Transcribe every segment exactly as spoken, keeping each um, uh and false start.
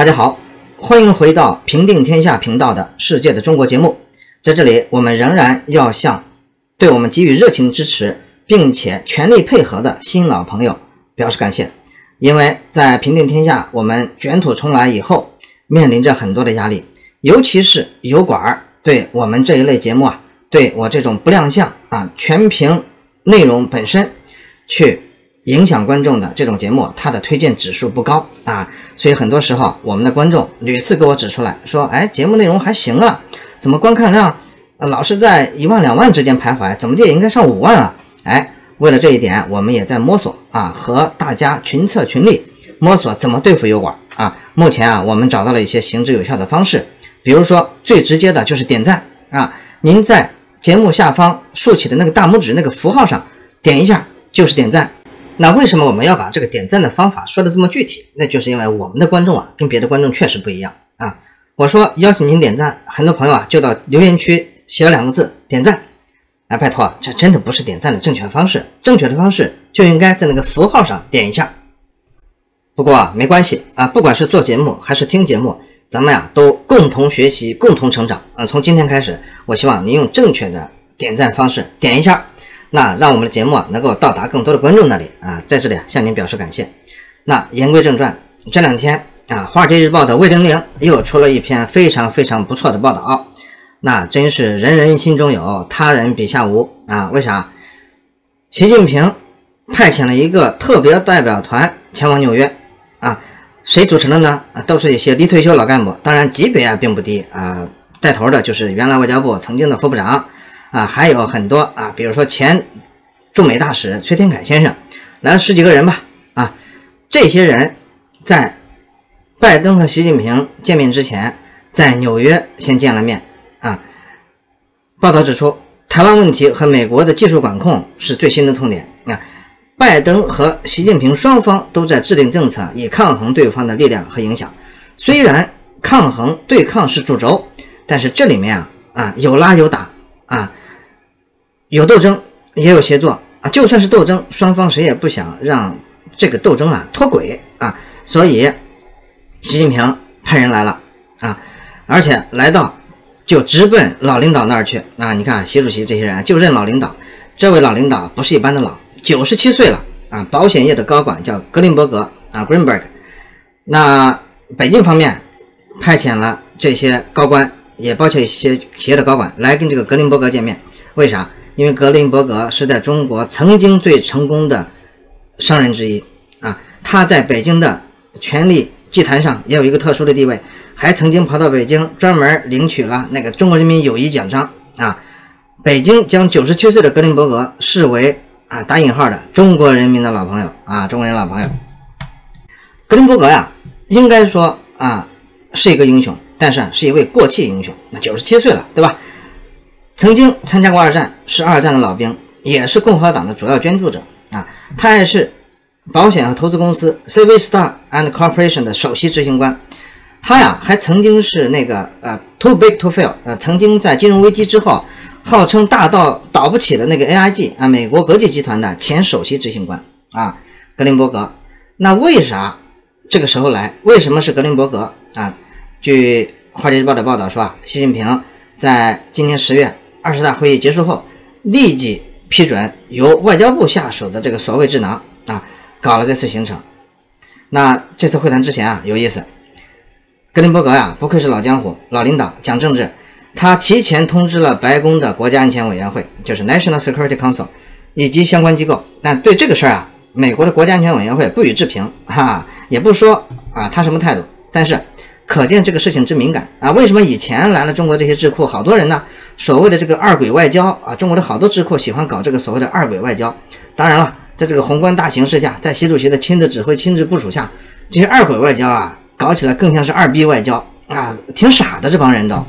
家好，欢迎回到平定天下频道的世界的中国节目。在这里，我们仍然要向对我们给予热情支持并且全力配合的新老朋友表示感谢。因为在平定天下我们卷土重来以后，面临着很多的压力，尤其是油管对我们这一类节目啊，对我这种不亮相啊全凭内容本身去影响观众的这种节目，它的推荐指数不高啊，所以很多时候我们的观众屡次给我指出来说，哎，节目内容还行啊，怎么观看量、呃、老是在一万两万之间徘徊，怎么地也应该上五万啊。哎，为了这一点，我们也在摸索啊，和大家群策群力摸索怎么对付油管啊。目前啊，我们找到了一些行之有效的方式，比如说最直接的就是点赞啊，您在节目下方竖起的那个大拇指那个符号上点一下就是点赞。那为什么我们要把这个点赞的方法说的这么具体？那就是因为我们的观众啊跟别的观众确实不一样啊。我说邀请您点赞，很多朋友啊就到留言区写了两个字点赞。哎，拜托，这真的不是点赞的正确方式，正确的方式就应该在那个符号上点一下。不过啊没关系啊，不管是做节目还是听节目，咱们呀都共同学习，共同成长啊。从今天开始，我希望您用正确的点赞方式点一下，那让我们的节目啊能够到达更多的观众那里啊，在这里啊向您表示感谢。那言归正传，这两天啊，华尔街日报的魏玲玲又出了一篇非常非常不错的报道，那真是人人心中有，他人笔下无啊。为啥？习近平派遣了一个特别代表团前往纽约啊，谁组成的呢？啊，都是一些离退休老干部，当然级别啊并不低啊，带头的就是原来外交部曾经的副部长啊，还有很多啊，比如说前驻美大使崔天凯先生，来了十几个人吧啊。这些人在拜登和习近平见面之前，在纽约先见了面啊。报道指出，台湾问题和美国的技术管控是最新的痛点啊。拜登和习近平双方都在制定政策，以抗衡对方的力量和影响。虽然抗衡对抗是主轴，但是这里面啊啊有拉有打啊，有斗争也有协作啊。就算是斗争，双方谁也不想让这个斗争啊脱轨啊。所以习近平派人来了啊，而且来到就直奔老领导那儿去啊。你看习主席这些人就认老领导，这位老领导不是一般的老，九十七岁了啊，保险业的高管叫格林伯格啊 Greenberg。 那北京方面派遣了这些高官，也包括一些企业的高管来跟这个格林伯格见面。为啥？因为格林伯格是在中国曾经最成功的商人之一啊，他在北京的权力祭坛上也有一个特殊的地位，还曾经跑到北京专门领取了那个中国人民友谊奖章啊。北京将九十七岁的格林伯格视为啊打引号的中国人民的老朋友啊，中国人老朋友。格林伯格呀，应该说啊是一个英雄，但是是一位过气英雄，那九十七岁了，对吧？曾经参加过二战，是二战的老兵，也是共和党的主要捐助者啊。他还是保险和投资公司 C V Star and Corporation 的首席执行官。他呀还曾经是那个呃 Too Big to Fail， 呃曾经在金融危机之后号称大到倒不起的那个 A I G 啊，美国国际集团的前首席执行官啊，格林伯格。那为啥这个时候来？为什么是格林伯格啊？据华尔街日报的报道说啊，习近平在今年十月二十大会议结束后，立即批准由外交部下手的这个所谓智囊啊，搞了这次行程。那这次会谈之前啊，有意思，格林伯格呀，不愧是老江湖、老领导，讲政治。他提前通知了白宫的国家安全委员会，就是 National Security Council 以及相关机构，但对这个事儿啊，美国的国家安全委员会不予置评，哈，也不说啊他什么态度，但是可见这个事情之敏感啊。为什么以前来了中国这些智库，好多人呢所谓的这个二轨外交啊，中国的好多智库喜欢搞这个所谓的二轨外交。当然了，在这个宏观大形势下，在习主席的亲自指挥、亲自部署下，这些二轨外交啊，搞起来更像是二逼外交啊，挺傻的这帮人都。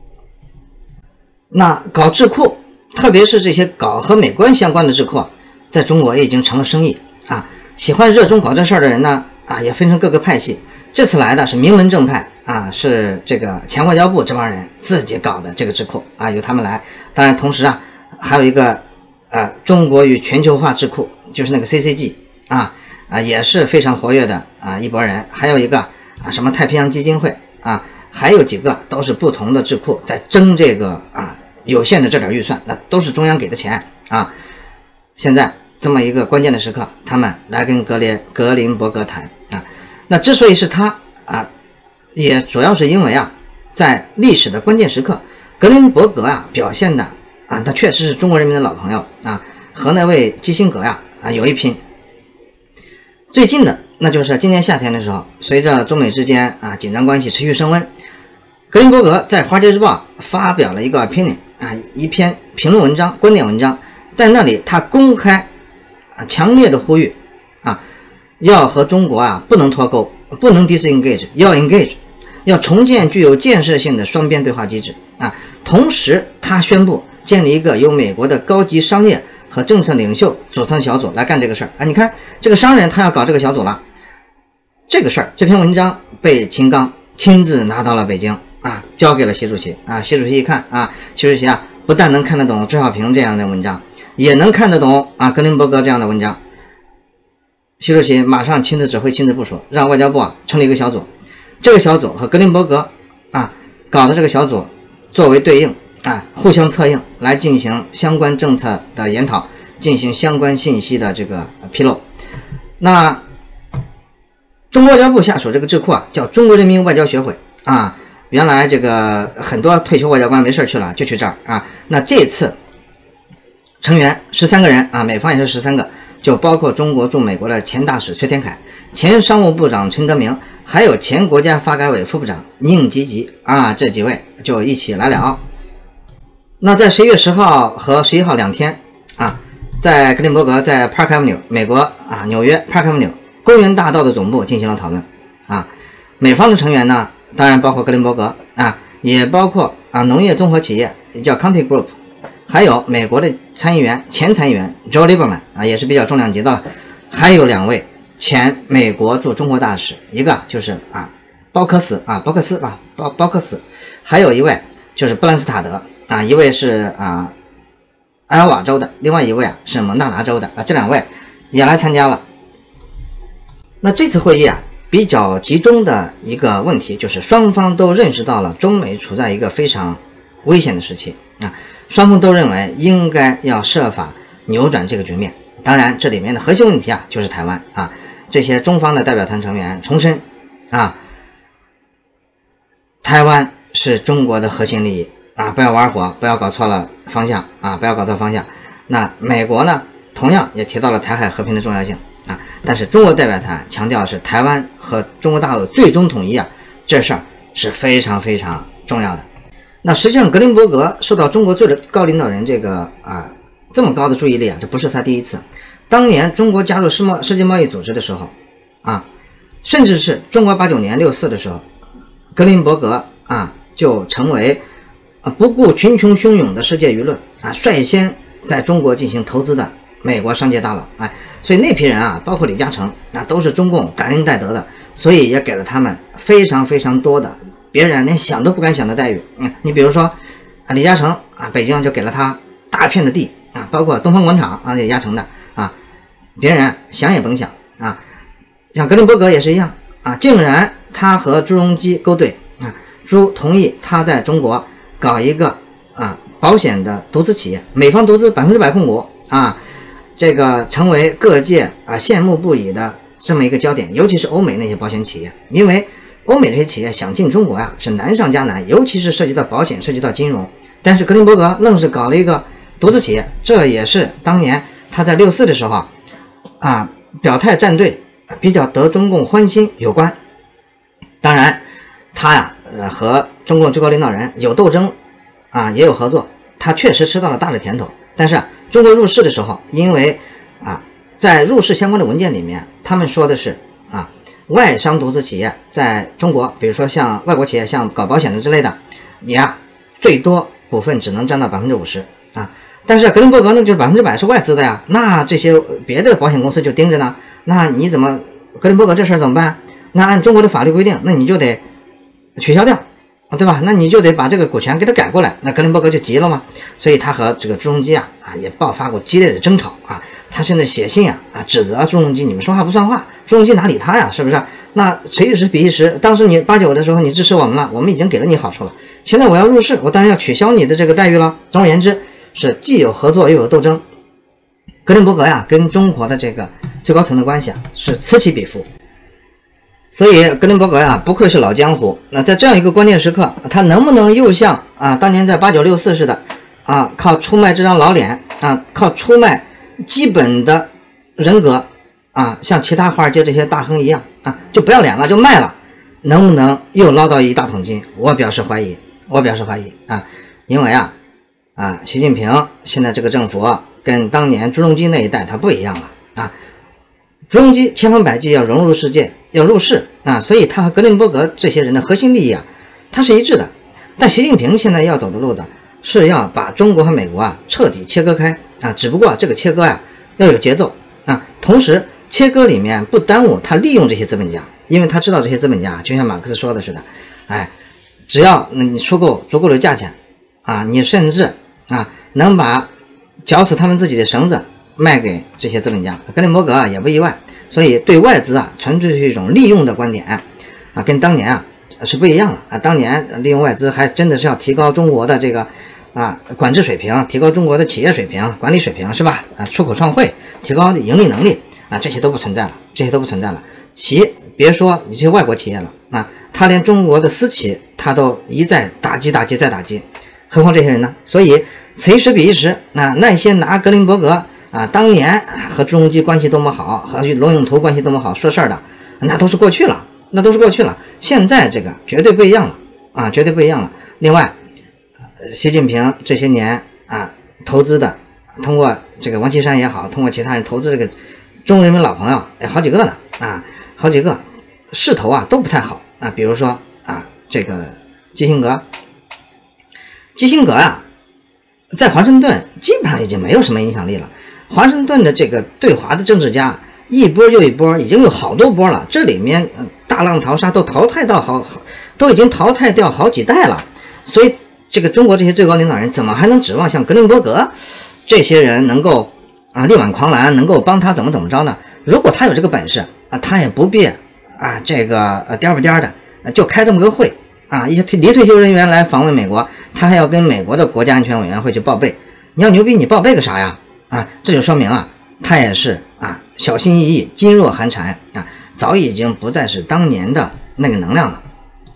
那搞智库，特别是这些搞和美关相关的智库，在中国也已经成了生意啊。喜欢热衷搞这事儿的人呢，啊，也分成各个派系。这次来的是名门正派啊，是这个前外交部这帮人自己搞的这个智库啊，由他们来。当然，同时啊，还有一个呃中国与全球化智库，就是那个 C C G 啊啊，也是非常活跃的啊一拨人。还有一个啊，什么太平洋基金会啊，还有几个都是不同的智库在争这个啊有限的这点预算，那都是中央给的钱啊。现在这么一个关键的时刻，他们来跟格列格林伯格谈啊。那之所以是他啊，也主要是因为啊，在历史的关键时刻，格林伯格啊表现的啊，他确实是中国人民的老朋友啊，和那位基辛格呀啊有一拼。最近的那就是今年夏天的时候，随着中美之间啊紧张关系持续升温，格林伯格在《华尔街日报》发表了一个 opinion 啊一篇评论文章、观点文章，在那里他公开啊强烈的呼吁啊，要和中国啊不能脱钩，不能 disengage， 要 engage， 要重建具有建设性的双边对话机制啊。同时，他宣布建立一个由美国的高级商业和政策领袖组成小组来干这个事儿啊！你看，这个商人他要搞这个小组了，这个事儿，这篇文章被秦刚亲自拿到了北京啊，交给了习主席啊。习主席一看啊，习主席啊，不但能看得懂周小平这样的文章，也能看得懂啊格林伯格这样的文章。习主席马上亲自指挥、亲自部署，让外交部啊成立一个小组，这个小组和格林伯格啊搞的这个小组作为对应啊，互相策应来进行相关政策的研讨，进行相关信息的这个披露。那中国外交部下属这个智库啊，叫中国人民外交学会啊。原来这个很多退休外交官没事去了，就去这儿啊。那这次成员十三个人啊，美方也是十三个，就包括中国驻美国的前大使崔天凯、前商务部长陈德明，还有前国家发改委副部长宁吉吉啊，这几位就一起来聊。那在十一月十号和十一号两天啊，在格林伯格在 Park Avenue 美国啊纽约 Park Avenue 公园大道的总部进行了讨论啊。美方的成员呢，当然包括格林伯格啊，也包括啊农业综合企业也叫 County Group， 还有美国的参议员前参议员 Joe Lieberman 啊，也是比较重量级的了，还有两位前美国驻中国大使，一个就是啊包克斯啊包克斯啊包包克斯，还有一位就是布兰斯塔德啊，一位是啊埃尔瓦州的，另外一位啊是蒙大拿州的啊，这两位也来参加了。那这次会议啊比较集中的一个问题就是双方都认识到了中美处在一个非常危险的时期啊，双方都认为应该要设法扭转这个局面。当然这里面的核心问题啊就是台湾啊，这些中方的代表团成员重申啊，台湾是中国的核心利益啊，不要玩火，不要搞错了方向啊，不要搞错方向。那美国呢，同样也提到了台海和平的重要性啊，但是中国代表团强调是台湾和中国大陆最终统一啊，这事儿是非常非常重要的。那实际上，格林伯格受到中国最高领导人这个啊这么高的注意力啊，这不是他第一次。当年中国加入世贸世界贸易组织的时候啊，甚至是中国八九年六四的时候，格林伯格啊就成为啊不顾群雄汹涌的世界舆论啊，率先在中国进行投资的美国商界大佬。哎，所以那批人啊，包括李嘉诚，那都是中共感恩戴德的，所以也给了他们非常非常多的别人连想都不敢想的待遇。嗯，你比如说啊，李嘉诚啊，北京就给了他大片的地啊，包括东方广场啊，李嘉诚的啊，别人想也甭想啊。像格林伯格也是一样啊，竟然他和朱镕基勾兑啊，朱同意他在中国搞一个啊保险的独资企业，美方独资百分之百控股啊，这个成为各界啊羡慕不已的这么一个焦点，尤其是欧美那些保险企业，因为欧美这些企业想进中国呀、啊、是难上加难，尤其是涉及到保险、涉及到金融。但是格林伯格愣是搞了一个独资企业，这也是当年他在六四的时候啊表态站队，比较得中共欢心有关。当然，他呀呃和中共最高领导人有斗争啊，也有合作，他确实吃到了大的甜头。但是、啊、中国入世的时候，因为啊在入世相关的文件里面，他们说的是啊外商独资企业在中国，比如说像外国企业，像搞保险的之类的，你呀、啊、最多股份只能占到百分之五十啊。但是格林伯格呢，就是百分之百是外资的呀，那这些别的保险公司就盯着呢，那你怎么格林伯格这事儿怎么办？那按中国的法律规定，那你就得取消掉，对吧？那你就得把这个股权给他改过来，那格林伯格就急了嘛，所以他和这个朱镕基啊啊也爆发过激烈的争吵啊， 他现在写信啊啊指责朱镕基，你们说话不算话，朱镕基哪理他呀，是不是？那谁是比一时？当时你八九的时候你支持我们了，我们已经给了你好处了，现在我要入世，我当然要取消你的这个待遇了。总而言之，是既有合作又有斗争。格林伯格呀跟中国的这个最高层的关系啊是此起彼伏，所以格林伯格呀不愧是老江湖。那在这样一个关键时刻，他能不能又像啊当年在八九六四似的啊靠出卖这张老脸啊，靠出卖基本的人格啊，像其他华尔街这些大亨一样啊，就不要脸了，就卖了，能不能又捞到一大桶金？我表示怀疑，我表示怀疑啊，因为啊啊，习近平现在这个政府跟当年朱镕基那一代他不一样了啊，朱镕基千方百计要融入世界，要入世啊，所以他和格林伯格这些人的核心利益啊，他是一致的。但习近平现在要走的路子是要把中国和美国啊彻底切割开啊，只不过这个切割呀要有节奏啊，同时切割里面不耽误他利用这些资本家，因为他知道这些资本家就像马克思说的似的，哎，只要你出够足够的价钱啊，你甚至啊能把绞死他们自己的绳子卖给这些资本家，格林伯格啊也不意外，所以对外资啊纯粹是一种利用的观点啊，跟当年啊是不一样了啊，当年利用外资还真的是要提高中国的这个啊管制水平，提高中国的企业水平、管理水平，是吧？啊，出口创汇，提高盈利能力啊，这些都不存在了，这些都不存在了。企别说你这些外国企业了啊，他连中国的私企他都一再打击、打击再打击，何况这些人呢？所以此一时彼一时啊，那些拿格林伯格啊当年和朱镕基关系多么好，和罗永图关系多么好说事儿的，那都是过去了，那都是过去了。现在这个绝对不一样了啊，绝对不一样了。另外，习近平这些年啊投资的，通过这个王岐山也好，通过其他人投资这个中国人民老朋友，哎，好几个呢啊，好几个势头啊都不太好啊。比如说啊，这个基辛格，基辛格啊，在华盛顿基本上已经没有什么影响力了。华盛顿的这个对华的政治家一波又一波，已经有好多波了，这里面大浪淘沙，都淘汰到好好，都已经淘汰掉好几代了。所以这个中国这些最高领导人怎么还能指望像格林伯格这些人能够啊力挽狂澜，能够帮他怎么怎么着呢？如果他有这个本事啊，他也不必啊这个呃颠不颠的就开这么个会啊，一些离退休人员来访问美国，他还要跟美国的国家安全委员会去报备。你要牛逼，你报备个啥呀？啊，这就说明啊，他也是啊小心翼翼、噤若寒蝉啊，早已经不再是当年的那个能量了。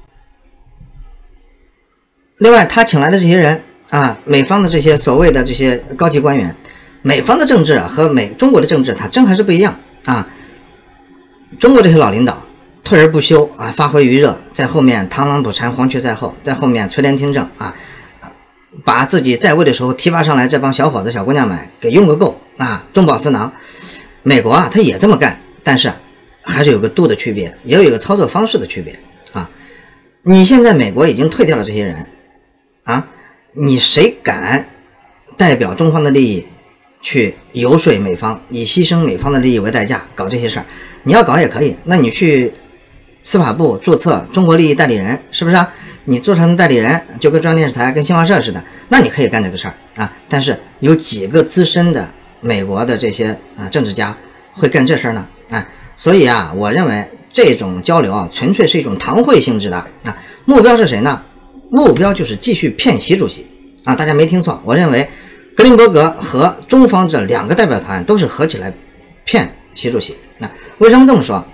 另外，他请来的这些人啊，美方的这些所谓的这些高级官员，美方的政治啊和美中国的政治，它真还是不一样啊。中国这些老领导退而不休啊，发挥余热，在后面螳螂捕蝉，黄雀在后，在后面垂帘听政啊，把自己在位的时候提拔上来这帮小伙子小姑娘们给用个够啊，中饱私囊。美国啊，他也这么干，但是还是有个度的区别，也有一个操作方式的区别啊。你现在美国已经退掉了这些人啊，你谁敢代表中方的利益去游说美方，以牺牲美方的利益为代价搞这些事儿？你要搞也可以，那你去司法部注册中国利益代理人，是不是啊？你做成代理人，就跟中央电视台、跟新华社似的，那你可以干这个事儿啊。但是有几个资深的美国的这些啊政治家会干这事儿呢？啊，所以啊，我认为这种交流啊，纯粹是一种堂会性质的啊。目标是谁呢？目标就是继续骗习主席啊！大家没听错，我认为格林伯格和中方这两个代表团都是合起来骗习主席。那为什么这么说？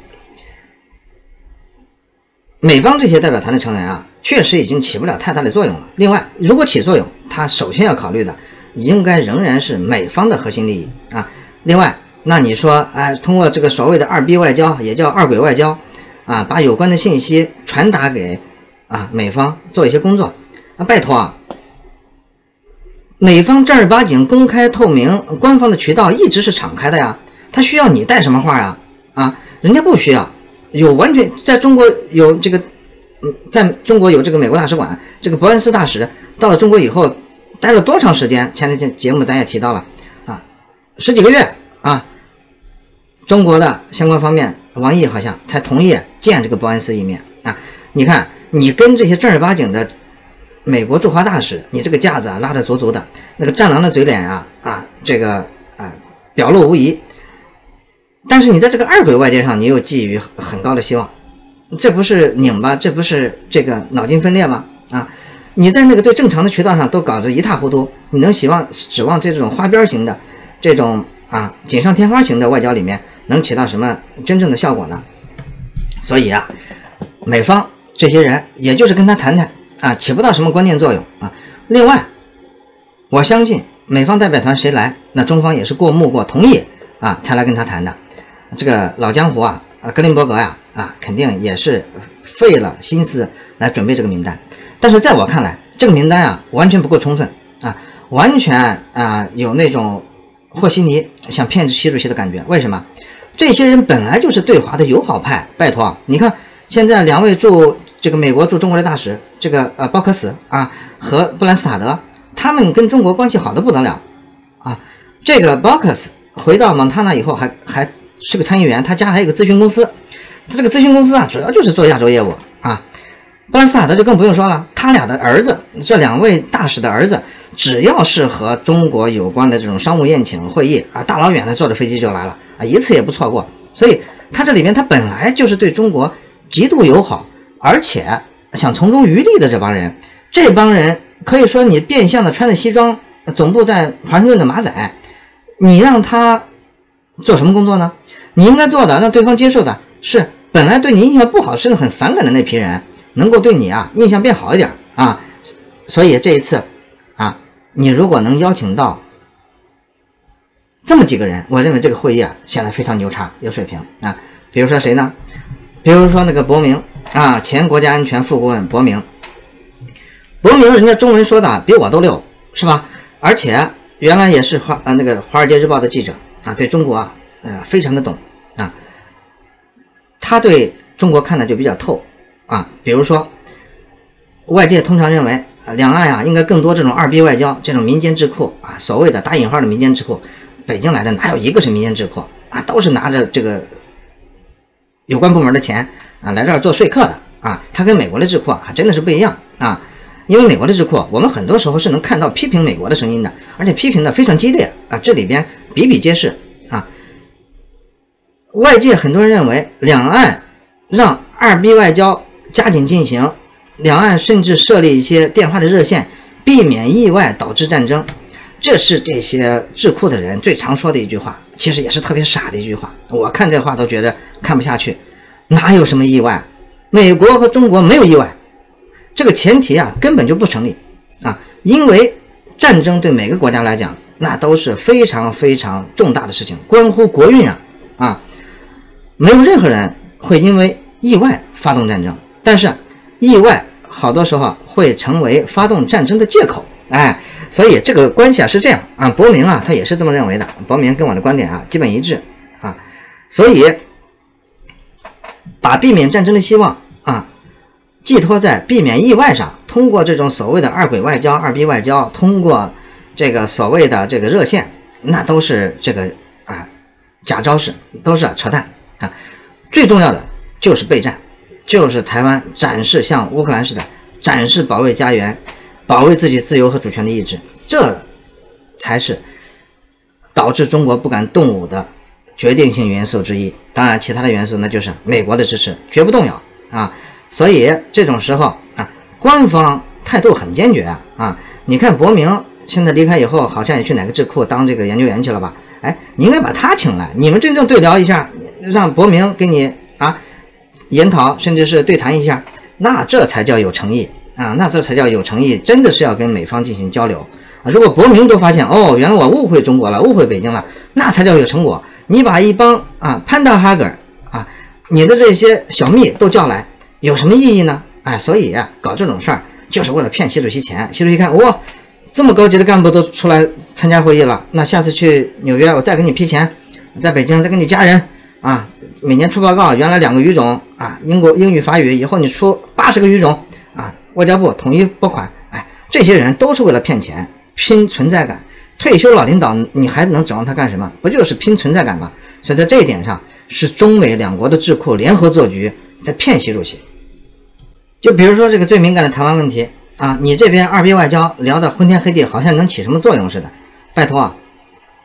美方这些代表团的成员啊，确实已经起不了太大的作用了。另外，如果起作用，他首先要考虑的应该仍然是美方的核心利益啊。另外，那你说，哎，通过这个所谓的二逼外交，也叫二轨外交啊，把有关的信息传达给啊美方做一些工作啊，拜托啊，美方正儿八经、公开透明、官方的渠道一直是敞开的呀，他需要你带什么话呀？啊，人家不需要。有完全在中国有这个，嗯，在中国有这个美国大使馆，这个伯恩斯大使到了中国以后待了多长时间？前天节目咱也提到了啊，十几个月啊。中国的相关方面，王毅好像才同意见这个伯恩斯一面啊。你看，你跟这些正儿八经的美国驻华大使，你这个架子啊拉得足足的，那个战狼的嘴脸啊啊，这个啊表露无遗。但是你在这个二轨外交上，你又寄予很高的希望，这不是拧巴，这不是这个脑筋分裂吗？啊，你在那个最正常的渠道上都搞得一塌糊涂，你能希望指望在这种花边型的这种啊锦上添花型的外交里面能起到什么真正的效果呢？所以啊，美方这些人也就是跟他谈谈啊，起不到什么关键作用啊。另外，我相信美方代表团谁来，那中方也是过目过同意啊才来跟他谈的。这个老江湖啊，格林伯格呀 啊, 啊，肯定也是费了心思来准备这个名单。但是在我看来，这个名单啊完全不够充分啊，完全啊有那种和稀泥想骗习主席的感觉。为什么？这些人本来就是对华的友好派，拜托，你看现在两位驻这个美国驻中国的大使，这个呃鲍克斯啊和布兰斯塔德，他们跟中国关系好的不得了啊。这个鲍克斯回到蒙塔纳以后还还是个参议员，他家还有个咨询公司，他这个咨询公司啊主要就是做亚洲业务啊。布兰斯塔德就更不用说了，他俩的儿子，这两位大使的儿子，只要是和中国有关的这种商务宴请会议啊，大老远的坐着飞机就来了啊，一次也不错过。所以他这里面他本来就是对中国极度友好，而且想从中渔利的这帮人，这帮人可以说你变相的穿着西装，总部在华盛顿的马仔，你让他做什么工作呢？你应该做的，让对方接受的是本来对你印象不好甚至很反感的那批人能够对你啊印象变好一点啊。所以这一次啊，你如果能邀请到这么几个人，我认为这个会议啊显得非常牛叉有水平啊。比如说谁呢？比如说那个伯明啊，前国家安全副顾问伯明。伯明人家中文说的比我都溜，是吧？而且原来也是华呃那个华尔街日报的记者啊，对中国啊呃非常的懂啊。他对中国看的就比较透啊。比如说外界通常认为啊，两岸啊应该更多这种二逼外交，这种民间智库啊，所谓的打引号的民间智库，北京来的哪有一个是民间智库啊？都是拿着这个有关部门的钱啊来这儿做说客的啊。他跟美国的智库啊真的是不一样啊。因为美国的智库，我们很多时候是能看到批评美国的声音的，而且批评的非常激烈啊，这里边比比皆是啊。外界很多人认为，两岸让二逼外交加紧进行，两岸甚至设立一些电话的热线，避免意外导致战争，这是这些智库的人最常说的一句话，其实也是特别傻的一句话。我看这话都觉得看不下去，哪有什么意外？美国和中国没有意外。这个前提啊根本就不成立啊，因为战争对每个国家来讲那都是非常非常重大的事情，关乎国运啊啊，没有任何人会因为意外发动战争，但是意外好多时候会成为发动战争的借口，哎，所以这个关系啊是这样啊。伯明啊他也是这么认为的，伯明跟我的观点啊基本一致啊，所以把避免战争的希望啊寄托在避免意外上，通过这种所谓的二轨外交、二逼外交，通过这个所谓的这个热线，那都是这个啊假招式，都是、啊、扯淡啊。最重要的就是备战，就是台湾展示像乌克兰似的展示保卫家园、保卫自己自由和主权的意志，这才是导致中国不敢动武的决定性元素之一。当然，其他的元素那就是美国的支持，绝不动摇啊。所以这种时候啊，官方态度很坚决啊啊！你看伯明现在离开以后，好像也去哪个智库当这个研究员去了吧？哎，你应该把他请来，你们真正对聊一下，让伯明给你啊研讨，甚至是对谈一下，那这才叫有诚意啊！那这才叫有诚意，真的是要跟美方进行交流啊！如果伯明都发现哦，原来我误会中国了，误会北京了，那才叫有成果。你把一帮啊潘达哈格尔啊，你的这些小蜜都叫来。有什么意义呢？哎，所以啊，搞这种事儿就是为了骗习主席钱。习主席看，哇，这么高级的干部都出来参加会议了，那下次去纽约我再给你批钱，在北京再给你加人啊，每年出报告，原来两个语种啊，英国英语法语，以后你出八十个语种啊，外交部统一拨款。哎，这些人都是为了骗钱，拼存在感。退休老领导你还能指望他干什么？不就是拼存在感吗？所以在这一点上，是中美两国的智库联合做局，在骗习主席。就比如说这个最敏感的台湾问题啊，你这边二逼外交聊得昏天黑地，好像能起什么作用似的。拜托啊，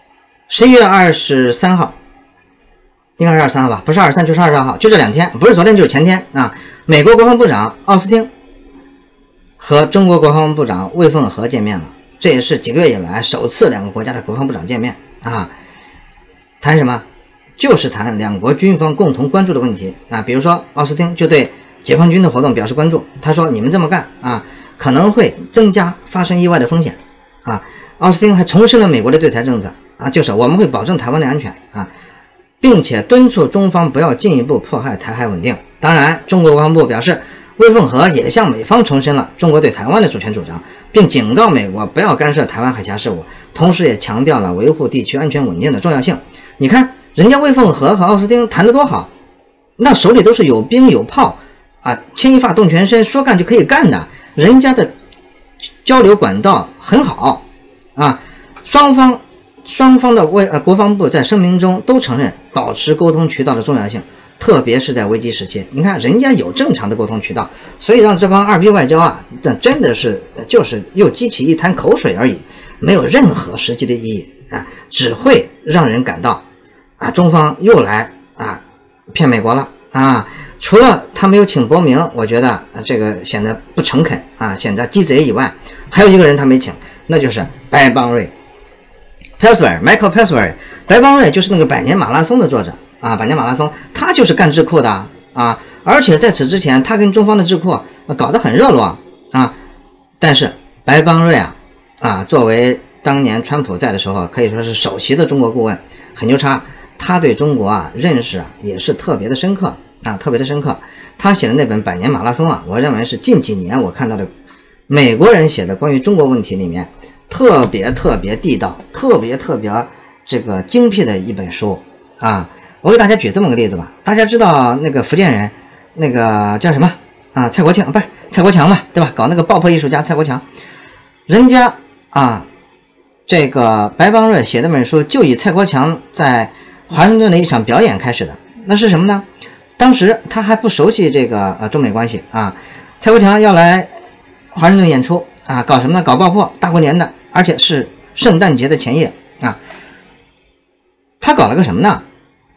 十一月二十三号，应该是二十三号吧，不是二十三就是二十二号，就这两天，不是昨天就是前天啊。美国国防部长奥斯汀和中国国防部长魏凤和见面了，这也是几个月以来首次两个国家的国防部长见面啊。谈什么？就是谈两国军方共同关注的问题啊。比如说，奥斯汀就对解放军的活动表示关注，他说：“你们这么干啊，可能会增加发生意外的风险啊。”奥斯汀还重申了美国的对台政策啊，就是我们会保证台湾的安全啊，并且敦促中方不要进一步迫害台海稳定。当然，中国国防部表示，魏凤和也向美方重申了中国对台湾的主权主张，并警告美国不要干涉台湾海峡事务，同时也强调了维护地区安全稳定的重要性。你看，人家魏凤和和奥斯汀谈得多好，那手里都是有兵有炮啊，牵一发动全身，说干就可以干的，人家的交流管道很好啊。双方双方的卫呃国防部在声明中都承认保持沟通渠道的重要性，特别是在危机时期。你看人家有正常的沟通渠道，所以让这帮二逼外交啊，这真的是就是又激起一滩口水而已，没有任何实际的意义啊，只会让人感到啊，中方又来啊骗美国了啊。除了他没有请伯明，我觉得、啊、这个显得不诚恳啊，显得鸡贼以外，还有一个人他没请，那就是白邦瑞 Pillsbury Michael Pillsbury。 白邦瑞就是那个百年马拉松的作者啊，百年马拉松他就是干智库的啊，而且在此之前他跟中方的智库、啊、搞得很热络啊。但是白邦瑞啊啊，作为当年川普在的时候可以说是首席的中国顾问，很牛叉，他对中国啊认识啊也是特别的深刻啊，特别的深刻。他写的那本百年马拉松啊，我认为是近几年我看到的美国人写的关于中国问题里面特别特别地道、特别特别这个精辟的一本书啊。我给大家举这么个例子吧，大家知道那个福建人那个叫什么啊？蔡国庆，不是蔡国强嘛，对吧？搞那个爆破艺术家蔡国强，人家啊，这个白邦瑞写的本书就以蔡国强在华盛顿的一场表演开始的。那是什么呢？当时他还不熟悉这个呃中美关系啊，蔡国强要来华盛顿演出啊，搞什么呢？搞爆破，大过年的，而且是圣诞节的前夜啊。他搞了个什么呢？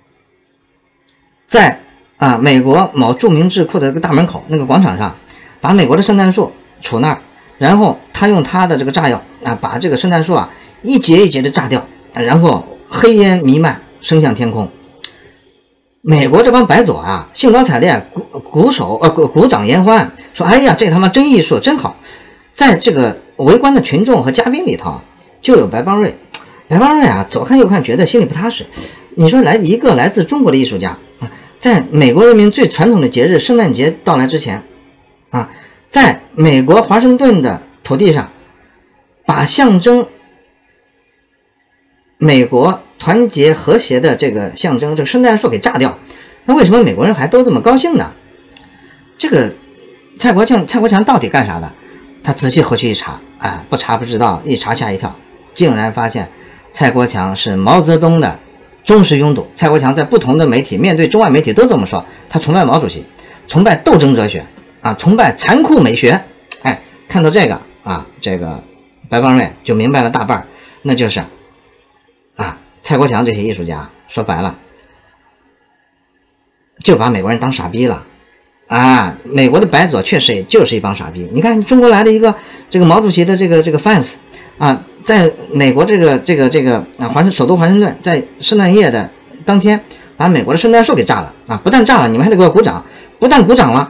在啊美国某著名智库的这个大门口那个广场上，把美国的圣诞树杵那儿，然后他用他的这个炸药啊，把这个圣诞树啊一节一节的炸掉，然后黑烟弥漫，升向天空。美国这帮白左啊，兴高采烈，鼓鼓手呃鼓鼓掌言欢，说：“哎呀，这他妈真艺术，真好！”在这个围观的群众和嘉宾里头，就有白邦瑞。白邦瑞啊，左看右看，觉得心里不踏实。你说来一个来自中国的艺术家啊，在美国人民最传统的节日圣诞节到来之前啊，在美国华盛顿的土地上，把象征美国团结和谐的这个象征这个圣诞树给炸掉，那为什么美国人还都这么高兴呢？这个蔡国强蔡国强到底干啥的？他仔细回去一查啊，不查不知道，一查吓一跳，竟然发现蔡国强是毛泽东的忠实拥堵。蔡国强在不同的媒体面对中外媒体都这么说，他崇拜毛主席，崇拜斗争哲学啊，崇拜残酷美学。哎，看到这个啊，这个白邦瑞就明白了大半，那就是啊，蔡国强这些艺术家说白了，就把美国人当傻逼了啊！美国的白左确实也就是一帮傻逼。你看中国来了一个这个毛主席的这个这个 fans 啊，在美国这个这个这个啊华盛首都华盛顿，在圣诞夜的当天，把美国的圣诞树给炸了啊！不但炸了，你们还得给我鼓掌，不但鼓掌了，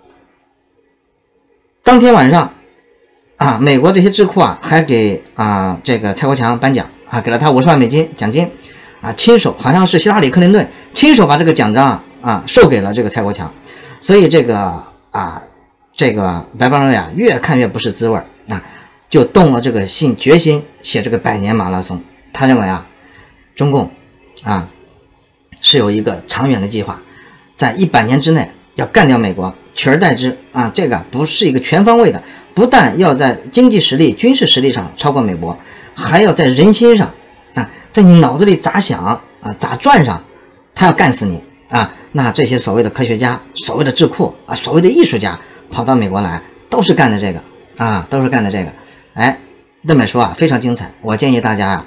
当天晚上啊，美国这些智库啊还给啊这个蔡国强颁奖啊，给了他五十万美金奖金啊，亲手好像是希拉里克林顿亲手把这个奖章啊授给了这个蔡国强。所以这个啊，这个白邦瑞啊，越看越不是滋味啊，就动了这个心决心写这个百年马拉松。他认为啊，中共啊是有一个长远的计划，在一百年之内要干掉美国，取而代之啊。这个不是一个全方位的，不但要在经济实力、军事实力上超过美国，还要在人心上啊，在你脑子里咋想啊、咋转上，他要干死你啊。那这些所谓的科学家、所谓的智库啊、所谓的艺术家跑到美国来，都是干的这个啊，都是干的这个。哎，这本书啊非常精彩，我建议大家啊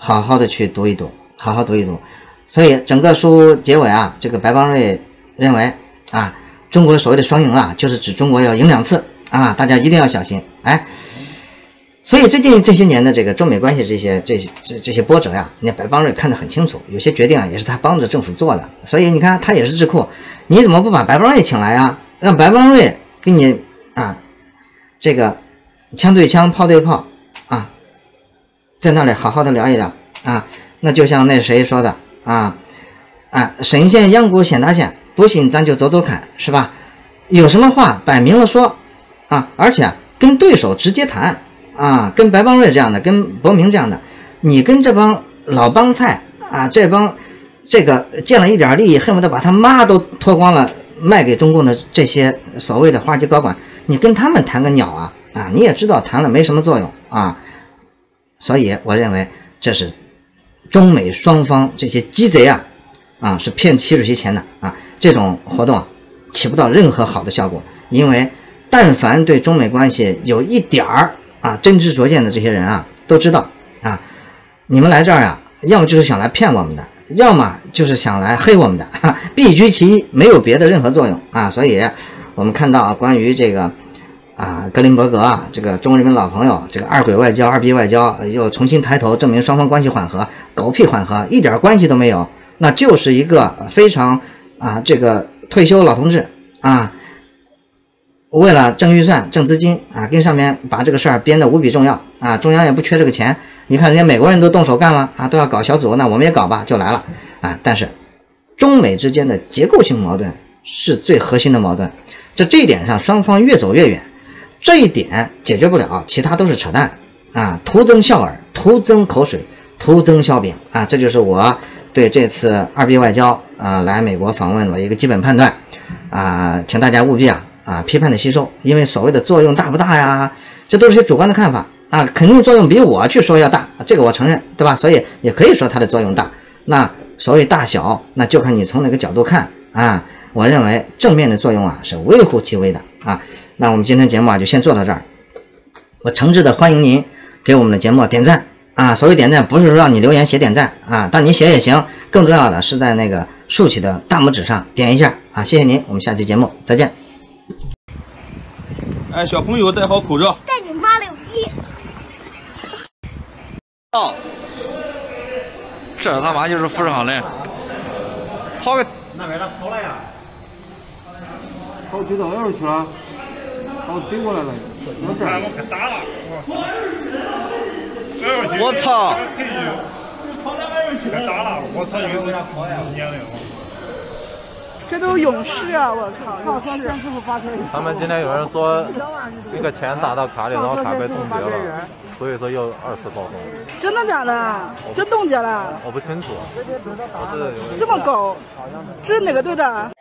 好好的去读一读，好好读一读。所以整个书结尾啊，这个白邦瑞认为啊，中国所谓的双赢啊，就是指中国要赢两次啊，大家一定要小心。哎，所以最近这些年的这个中美关系这些这些这这些波折呀，人家白邦瑞看得很清楚，有些决定啊也是他帮着政府做的。所以你看他也是智库，你怎么不把白邦瑞请来啊？让白邦瑞给你啊这个枪对枪炮对炮啊，在那里好好的聊一聊啊。那就像那谁说的啊啊，神仙养蛊先打仙，不信咱就走走看，是吧？有什么话摆明了说啊，而且跟对手直接谈啊，跟白邦瑞这样的，跟伯明这样的，你跟这帮老帮菜啊，这帮这个见了一点利益，恨不得把他妈都脱光了卖给中共的这些所谓的华尔街高管，你跟他们谈个鸟啊啊！你也知道谈了没什么作用啊，所以我认为这是中美双方这些鸡贼啊啊是骗齐主席钱的啊，这种活动啊起不到任何好的效果，因为但凡对中美关系有一点儿啊真知灼见的这些人啊都知道啊，你们来这儿啊，要么就是想来骗我们的，要么就是想来黑我们的，哈，必居其一，没有别的任何作用啊。所以我们看到啊，关于这个啊格林伯格啊，这个中国人民老朋友，这个二轨外交、二逼外交又重新抬头，证明双方关系缓和，狗屁缓和，一点关系都没有，那就是一个非常啊这个退休老同志啊，为了挣预算、挣资金啊，跟上面把这个事儿编得无比重要啊，中央也不缺这个钱。你看人家美国人都动手干了啊，都要搞小组，那我们也搞吧，就来了啊。但是中美之间的结构性矛盾是最核心的矛盾，在这一点上双方越走越远，这一点解决不了，其他都是扯淡啊，徒增笑饵，徒增口水，徒增笑柄啊。这就是我对这次二逼外交啊来美国访问的一个基本判断啊，请大家务必啊啊批判的吸收，因为所谓的作用大不大呀，这都是些主观的看法啊，肯定作用比我去说要大，这个我承认，对吧？所以也可以说它的作用大。那所谓大小，那就看你从哪个角度看啊。我认为正面的作用啊是微乎其微的啊。那我们今天节目啊就先做到这儿。我诚挚的欢迎您给我们的节目点赞啊。所谓点赞不是说让你留言写点赞啊，但你写也行。更重要的是在那个竖起的大拇指上点一下啊。谢谢您，我们下期节目再见。 哎，小朋友戴好口罩。 带你妈了个逼！ 哦，这他妈就是富士康人，跑个那边他跑了呀，跑追到哪儿去了？跑怼过来了，我这儿我可打了， 我操！ 跑到哪儿去了？打了，我操！一个人家跑呀，撵的。 这都是勇士啊！我操，勇士！ 他们今天有人说那个钱打到卡里，然后卡被冻结了，所以说又二次暴动。 真的假的？真冻结了？ 我不清楚。我是这么狗？这是哪个队的？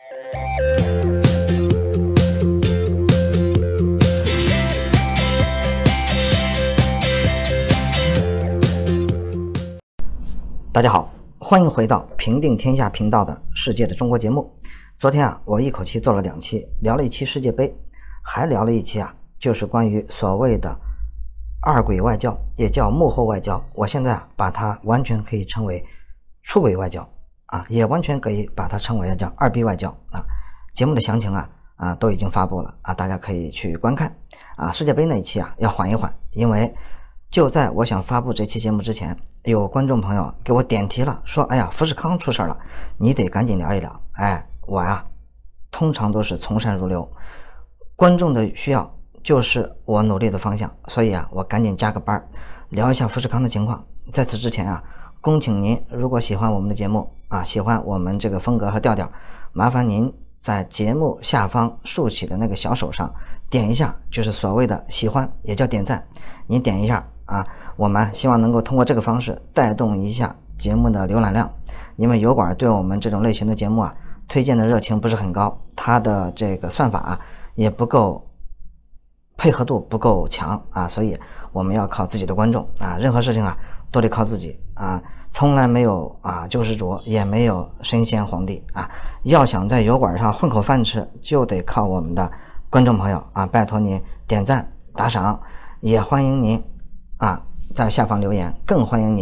大家好，欢迎回到平定天下频道的世界的中国节目。昨天啊，我一口气做了两期，聊了一期世界杯，还聊了一期啊，就是关于所谓的二轨外交，也叫幕后外交。我现在啊，把它完全可以称为出轨外交啊，也完全可以把它称为叫二逼外交啊。节目的详情啊啊都已经发布了啊，大家可以去观看啊。世界杯那一期啊，要缓一缓，因为就在我想发布这期节目之前，有观众朋友给我点题了，说：“哎呀，富士康出事了，你得赶紧聊一聊。”哎。我呀，通常都是从善如流，观众的需要就是我努力的方向，所以啊，我赶紧加个班，聊一下富士康的情况。在此之前啊，恭请您，如果喜欢我们的节目啊，喜欢我们这个风格和调调，麻烦您在节目下方竖起的那个小手上点一下，就是所谓的喜欢，也叫点赞。您点一下啊，我们希望能够通过这个方式带动一下节目的浏览量，因为油管对我们这种类型的节目啊。推荐的热情不是很高，它的这个算法、啊、也不够，配合度不够强啊，所以我们要靠自己的观众啊，任何事情啊都得靠自己啊，从来没有啊救世主，也没有神仙皇帝啊，要想在油管上混口饭吃，就得靠我们的观众朋友啊，拜托您点赞打赏，也欢迎您啊在下方留言，更欢迎您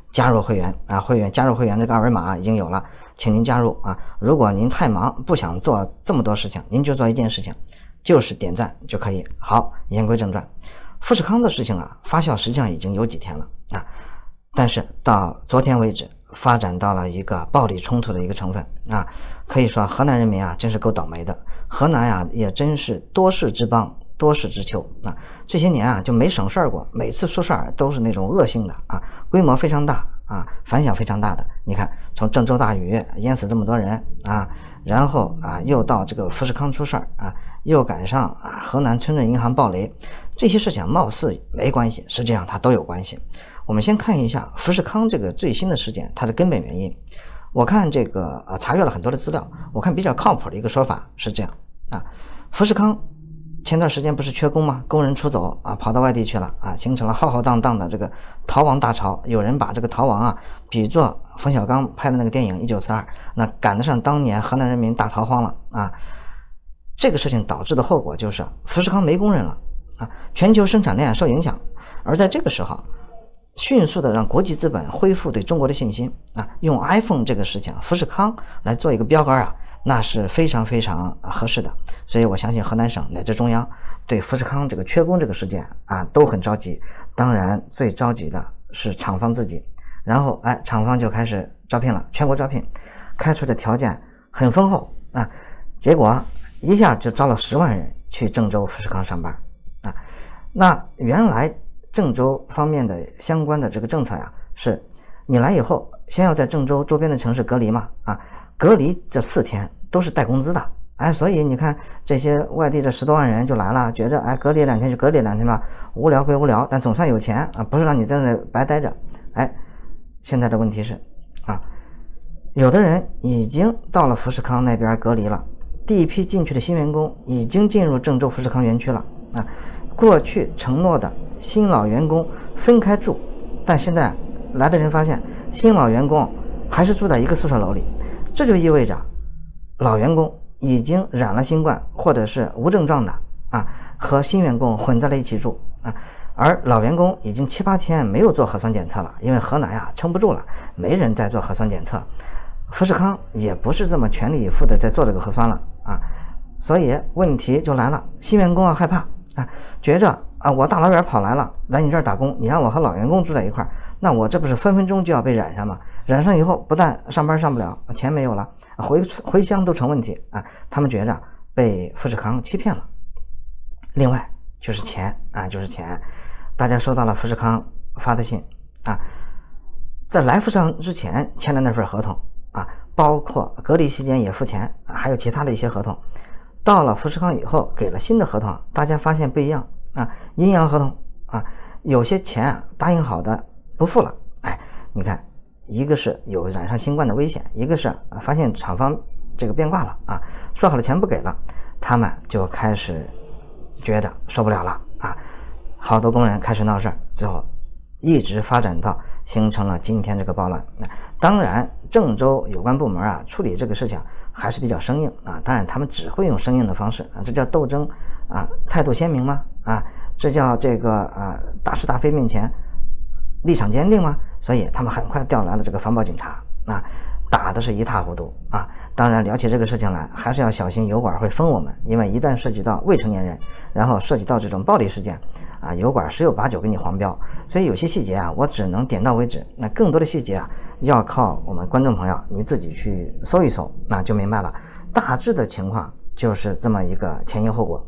加入会员啊，会员加入会员这个二维码已经有了，请您加入啊。如果您太忙不想做这么多事情，您就做一件事情，就是点赞就可以。好，言归正传，富士康的事情啊，发酵实际上已经有几天了啊，但是到昨天为止，发展到了一个暴力冲突的一个成分啊，可以说河南人民啊真是够倒霉的，河南呀、啊、也真是多事之邦。多事之秋啊，这些年啊就没省事儿过，每次出事儿都是那种恶性的啊，规模非常大啊，反响非常大的。你看，从郑州大雨淹死这么多人啊，然后啊又到这个富士康出事儿啊，又赶上啊河南村镇银行暴雷，这些事情貌似没关系，实际上它都有关系。我们先看一下富士康这个最新的事件，它的根本原因。我看这个啊查阅了很多的资料，我看比较靠谱的一个说法是这样啊，富士康前段时间不是缺工吗？工人出走啊，跑到外地去了啊，形成了浩浩荡荡的这个逃亡大潮。有人把这个逃亡啊比作冯小刚拍的那个电影《一九四二》，那赶得上当年河南人民大逃荒了啊。这个事情导致的后果就是富士康没工人了啊，全球生产链受影响。而在这个时候，迅速的让国际资本恢复对中国的信心啊，用 iPhone 这个事情，富士康来做一个标杆啊。那是非常非常合适的，所以我相信河南省乃至中央对富士康这个缺工这个事件啊都很着急。当然最着急的是厂方自己，然后哎，厂方就开始招聘了，全国招聘，开出的条件很丰厚啊，结果一下就招了十万人去郑州富士康上班啊。那原来郑州方面的相关的这个政策呀，是你来以后先要在郑州周边的城市隔离嘛啊。隔离这四天都是带工资的，哎，所以你看这些外地这十多万人就来了，觉着哎隔离两天就隔离两天吧，无聊归无聊，但总算有钱啊，不是让你在那白待着。哎，现在的问题是啊，有的人已经到了富士康那边隔离了，第一批进去的新员工已经进入郑州富士康园区了啊。过去承诺的新老员工分开住，但现在来的人发现新老员工还是住在一个宿舍楼里。这就意味着老员工已经染了新冠或者是无症状的啊，和新员工混在了一起住啊，而老员工已经七八天没有做核酸检测了，因为河南呀撑不住了，没人再做核酸检测，富士康也不是这么全力以赴的在做这个核酸了啊，所以问题就来了，新员工啊害怕啊，觉着啊我大老远跑来了，来你这儿打工，你让我和老员工住在一块儿，那我这不是分分钟就要被染上吗？染上以后不但上班上不了，钱没有了，回回乡都成问题啊！他们觉着被富士康欺骗了。另外就是钱啊，就是钱，大家收到了富士康发的信啊，在来富士康之前签了那份合同啊，包括隔离期间也付钱，还有其他的一些合同。到了富士康以后给了新的合同，大家发现不一样啊，阴阳合同啊，有些钱啊答应好的不付了，哎，你看，一个是有染上新冠的危险，一个是发现厂方这个变卦了啊，说好了钱不给了，他们就开始觉得受不了了啊，好多工人开始闹事儿，最后一直发展到形成了今天这个暴乱。那当然郑州有关部门啊处理这个事情还是比较生硬啊，当然他们只会用生硬的方式啊，这叫斗争啊，态度鲜明吗？啊，这叫这个啊大是大非面前立场坚定吗？所以他们很快调来了这个防暴警察啊，打的是一塌糊涂啊。当然聊起这个事情来还是要小心油管会封我们，因为一旦涉及到未成年人，然后涉及到这种暴力事件啊，油管十有八九给你黄标。所以有些细节啊我只能点到为止，那更多的细节啊要靠我们观众朋友你自己去搜一搜，那就明白了。大致的情况就是这么一个前因后果。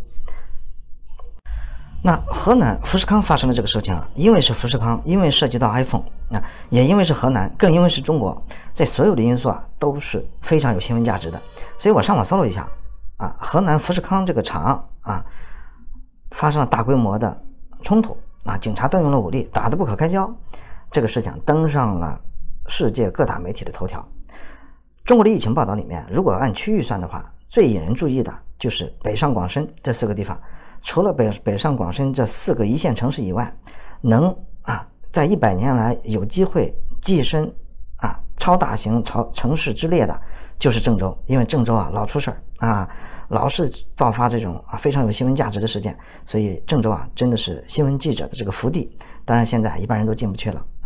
那河南富士康发生的这个事情啊，因为是富士康，因为涉及到 iPhone， 那也因为是河南，更因为是中国，这所有的因素啊都是非常有新闻价值的。所以我上网搜了一下啊，河南富士康这个厂啊发生了大规模的冲突啊，警察动用了武力，打得不可开交，这个事情登上了世界各大媒体的头条。中国的疫情报道里面，如果按区域算的话，最引人注意的就是北上广深这四个地方。除了北北上广深这四个一线城市以外，能啊在一百年来有机会跻身啊超大型超城市之列的，就是郑州。因为郑州啊老出事儿啊，老是爆发这种啊非常有新闻价值的事件，所以郑州啊真的是新闻记者的这个福地。当然现在一般人都进不去了啊。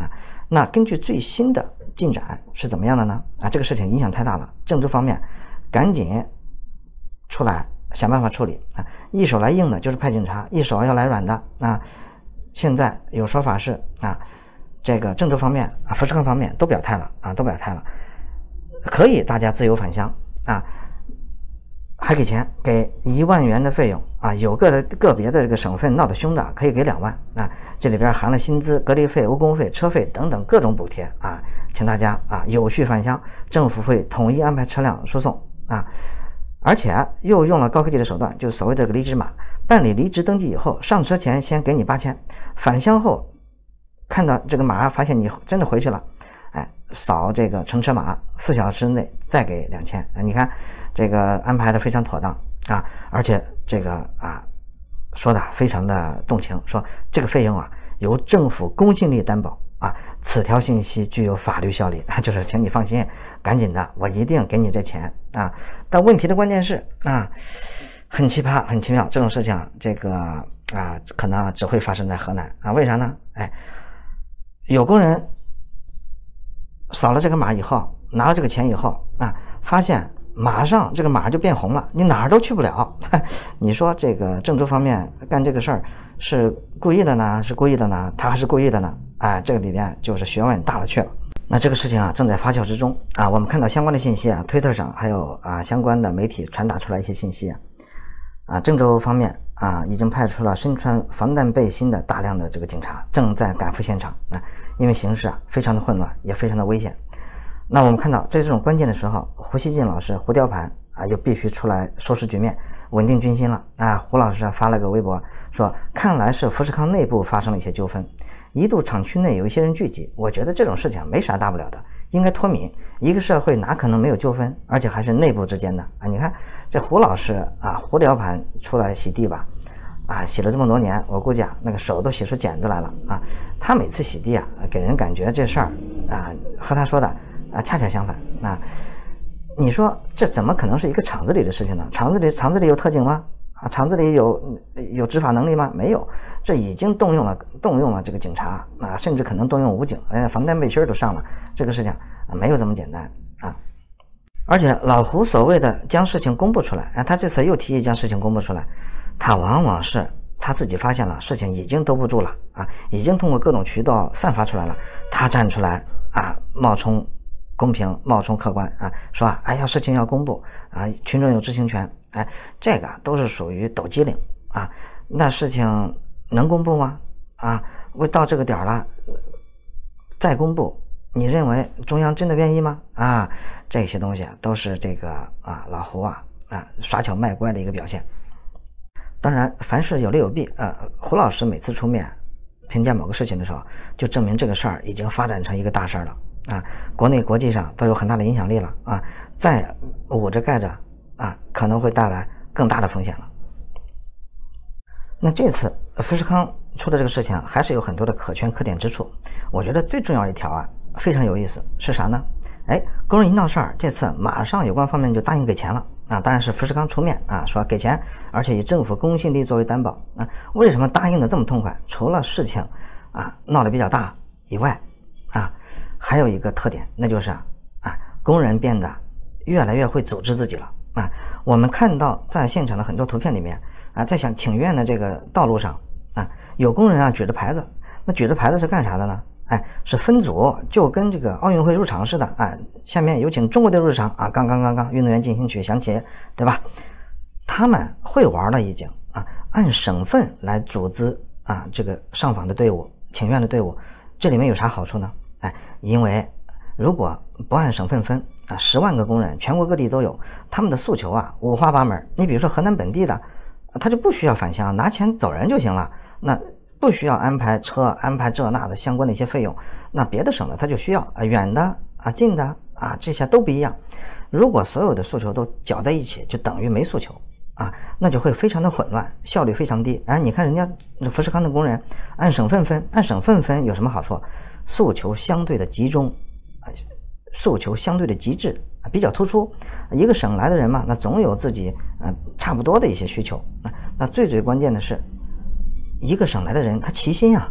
那根据最新的进展是怎么样的呢？啊，这个事情影响太大了，郑州方面赶紧出来想办法处理啊！一手来硬的就是派警察，一手要来软的啊！现在有说法是啊，这个郑州方面啊、富士康方面都表态了啊，都表态了，可以大家自由返乡啊，还给钱，给一万元的费用啊，有个个别的这个省份闹得凶的，可以给两万啊，这里边含了薪资、隔离费、误工费、车费等等各种补贴啊，请大家啊有序返乡，政府会统一安排车辆输送啊，而且又用了高科技的手段，就是所谓的这个离职码，办理离职登记以后，上车前先给你八千，返乡后看到这个码发现你真的回去了，哎，扫这个乘车码，四小时内再给两千啊！你看这个安排的非常妥当啊，而且这个啊说的非常的动情，说这个费用啊由政府公信力担保啊，此条信息具有法律效力，就是请你放心，赶紧的，我一定给你这钱啊！但问题的关键是啊，很奇葩，很奇妙，这种事情这个啊可能只会发生在河南啊？为啥呢？哎，有工人扫了这个码以后，拿了这个钱以后啊，发现马上这个码就变红了，你哪儿都去不了。你说这个郑州方面干这个事儿是故意的呢，是故意的呢，他还是故意的呢？哎，这个里边就是学问大了去了。那这个事情啊正在发酵之中啊，我们看到相关的信息啊，推特上还有啊相关的媒体传达出来一些信息啊，啊郑州方面啊已经派出了身穿防弹背心的大量的这个警察，正在赶赴现场啊，因为形势啊非常的混乱，也非常的危险。那我们看到在这种关键的时候，胡锡进老师胡雕盘啊又必须出来收拾局面，稳定军心了啊。胡老师啊发了个微博说，看来是富士康内部发生了一些纠纷，一度厂区内有一些人聚集，我觉得这种事情没啥大不了的，应该脱敏，一个社会哪可能没有纠纷，而且还是内部之间的啊。你看这胡老师啊胡雕盘出来洗地吧啊，洗了这么多年，我估计啊那个手都洗出茧子来了啊。他每次洗地啊给人感觉这事儿啊和他说的啊，恰恰相反啊！你说这怎么可能是一个厂子里的事情呢？厂子里厂子里有特警吗？啊，厂子里有有执法能力吗？没有，这已经动用了动用了这个警察啊，甚至可能动用武警，哎，防弹背心都上了。这个事情啊，没有这么简单啊！而且老胡所谓的将事情公布出来啊，他这次又提议将事情公布出来，他往往是他自己发现了事情已经兜不住了啊，已经通过各种渠道散发出来了，他站出来啊，冒充公平，冒充客观啊，说哎呀事情要公布啊，群众有知情权，哎，这个都是属于抖机灵啊。那事情能公布吗？啊，我到这个点了再公布，你认为中央真的愿意吗？啊，这些东西啊都是这个啊老胡啊啊耍巧卖乖的一个表现。当然，凡事有利有弊，呃，胡老师每次出面评价某个事情的时候，就证明这个事儿已经发展成一个大事儿了。啊，国内国际上都有很大的影响力了啊，再捂着盖着啊，可能会带来更大的风险了。那这次富士康出的这个事情还是有很多的可圈可点之处，我觉得最重要一条啊非常有意思，是啥呢？哎，工人一闹事儿，这次马上有关方面就答应给钱了啊，当然是富士康出面啊，说给钱，而且以政府公信力作为担保啊。为什么答应的这么痛快？除了事情啊闹得比较大以外啊。还有一个特点，那就是啊，啊，工人变得越来越会组织自己了啊。我们看到在现场的很多图片里面啊，在想请愿的这个道路上啊，有工人啊举着牌子，那举着牌子是干啥的呢？哎，是分组，就跟这个奥运会入场似的啊。下面有请中国队入场啊，刚刚刚刚运动员进行曲响起，对吧？他们会玩了已经啊，按省份来组织啊这个上访的队伍、请愿的队伍，这里面有啥好处呢？哎，因为如果不按省份分啊，十万个工人全国各地都有，他们的诉求啊五花八门。你比如说河南本地的，他就不需要返乡，拿钱走人就行了，那不需要安排车、安排这那的相关的一些费用。那别的省的他就需要啊，远的啊、近的啊，这些都不一样。如果所有的诉求都搅在一起，就等于没诉求啊，那就会非常的混乱，效率非常低。哎，你看人家富士康的工人按省份分，按省份分有什么好处？诉求相对的集中，诉求相对的极致，比较突出。一个省来的人嘛，那总有自己呃差不多的一些需求。那最最关键的是，一个省来的人他齐心啊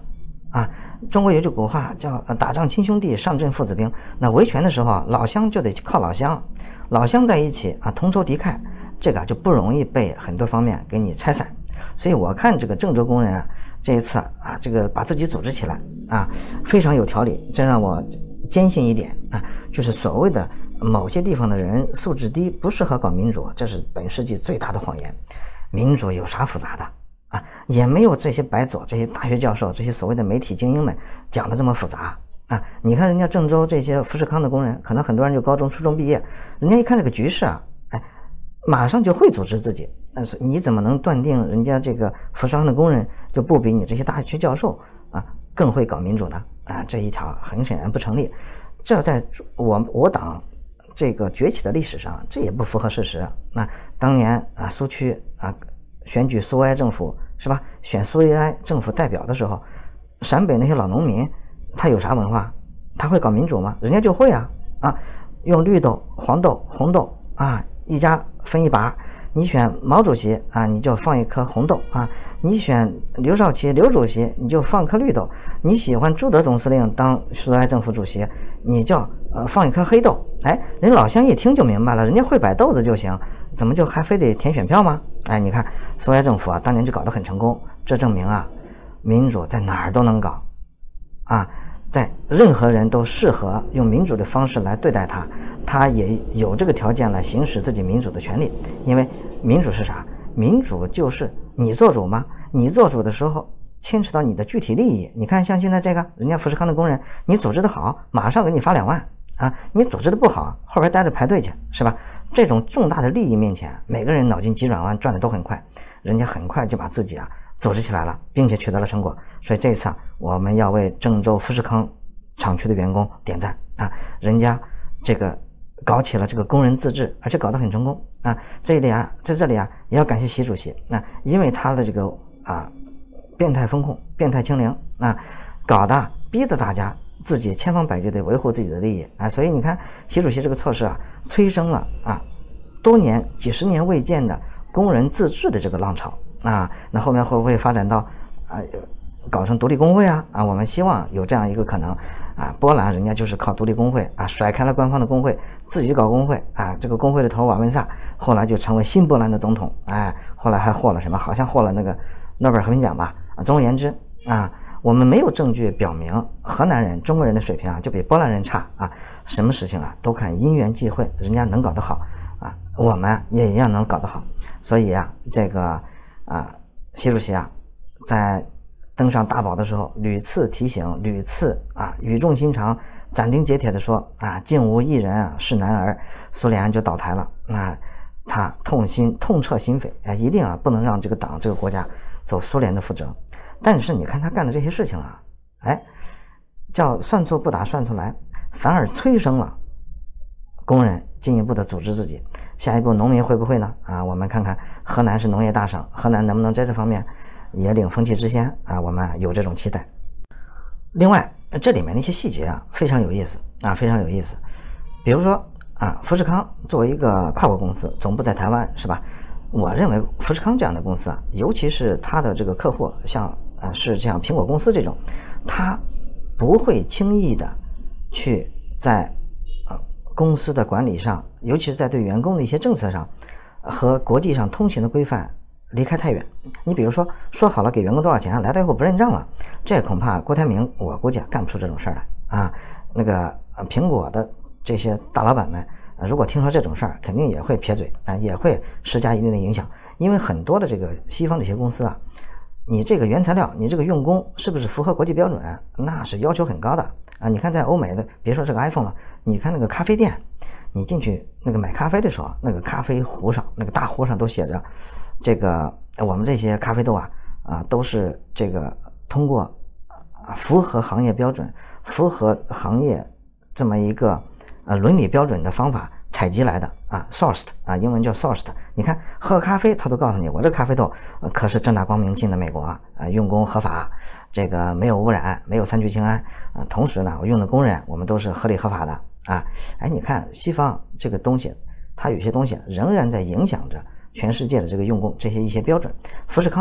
啊。中国有句古话叫“打仗亲兄弟，上阵父子兵”。那维权的时候，老乡就得靠老乡，老乡在一起啊，同仇敌忾，这个就不容易被很多方面给你拆散。所以我看这个郑州工人啊，这一次啊，这个把自己组织起来啊，非常有条理，这让我坚信一点啊，就是所谓的某些地方的人素质低，不适合搞民主，这是本世纪最大的谎言。民主有啥复杂的啊？也没有这些白左、这些大学教授、这些所谓的媒体精英们讲的这么复杂啊！你看人家郑州这些富士康的工人，可能很多人就高中、初中毕业，人家一看这个局势啊，哎，马上就会组织自己。但是你怎么能断定人家这个富士康的工人就不比你这些大学教授啊更会搞民主呢？啊，这一条很显然不成立。这在我我党这个崛起的历史上，这也不符合事实。那当年啊，苏区啊选举苏维埃政府是吧？选苏维埃政府代表的时候，陕北那些老农民他有啥文化？他会搞民主吗？人家就会啊啊，用绿豆、黄豆、红豆啊，一家分一把。你选毛主席啊，你就放一颗红豆啊；你选刘少奇刘主席，你就放一颗绿豆；你喜欢朱德总司令当苏维埃政府主席，你就呃放一颗黑豆。哎，人老乡一听就明白了，人家会摆豆子就行，怎么就还非得填选票吗？哎，你看苏维埃政府啊，当年就搞得很成功，这证明啊，民主在哪儿都能搞啊。在任何人都适合用民主的方式来对待他，他也有这个条件来行使自己民主的权利。因为民主是啥？民主就是你做主嘛，你做主的时候牵扯到你的具体利益。你看像现在这个人家富士康的工人，你组织的好，马上给你发两万啊；你组织的不好，后边待着排队去，是吧？这种重大的利益面前，每个人脑筋急转弯，转的都很快，人家很快就把自己啊组织起来了，并且取得了成果。所以这次啊，我们要为郑州富士康厂区的员工点赞啊！人家这个搞起了这个工人自治，而且搞得很成功啊！这里啊，在这里啊，也要感谢习主席啊，因为他的这个啊变态风控、变态清零啊，搞得逼得大家自己千方百计地维护自己的利益啊！所以你看，习主席这个措施啊，催生了啊多年、几十年未见的工人自治的这个浪潮。啊，那后面会不会发展到啊，搞成独立工会啊？啊，我们希望有这样一个可能啊。波兰人家就是靠独立工会啊，甩开了官方的工会，自己搞工会啊。这个工会的头瓦文萨后来就成为新波兰的总统，哎，后来还获了什么？好像获了那个诺贝尔和平奖吧？啊，总而言之啊，我们没有证据表明河南人、中国人的水平啊就比波兰人差啊。什么事情啊都看因缘际会，人家能搞得好啊，我们也一样能搞得好。所以啊，这个。啊，习主席啊，在登上大宝的时候，屡次提醒，屡次啊语重心长、斩钉截铁地说啊，竟无一人啊是男儿，苏联就倒台了。啊，他痛心痛彻心扉啊，一定啊不能让这个党、这个国家走苏联的覆辙。但是你看他干的这些事情啊，哎，叫算错不打算出来，反而催生了工人进一步的组织自己。下一步农民会不会呢？啊，我们看看河南是农业大省，河南能不能在这方面也领风气之先啊？我们有这种期待。另外，这里面的一些细节啊，非常有意思啊，非常有意思。比如说啊，富士康作为一个跨国公司，总部在台湾，是吧？我认为富士康这样的公司啊，尤其是它的这个客户，像啊是像苹果公司这种，它不会轻易的去在公司的管理上，尤其是在对员工的一些政策上，和国际上通行的规范离开太远。你比如说，说好了给员工多少钱，来到以后不认账了，这恐怕郭台铭我估计干不出这种事儿来啊。那个呃苹果的这些大老板们，呃、如果听说这种事儿，肯定也会撇嘴啊，也会施加一定的影响。因为很多的这个西方这些公司啊，你这个原材料，你这个用工是不是符合国际标准，那是要求很高的。啊，你看在欧美的，别说这个 iPhone 了，你看那个咖啡店，你进去那个买咖啡的时候，那个咖啡壶上，那个大壶上都写着，这个我们这些咖啡豆啊，啊都是这个通过啊符合行业标准、符合行业这么一个呃伦理标准的方法采集来的啊 ，sourced 啊，英文叫 sourced。你看喝咖啡，他都告诉你，我这咖啡豆、呃、可是正大光明进的美国啊，呃、用工合法，这个没有污染，没有三聚氰胺啊、呃。同时呢，我用的工人我们都是合理合法的啊。哎，你看西方这个东西，它有些东西仍然在影响着全世界的这个用工这些一些标准。富士康啊，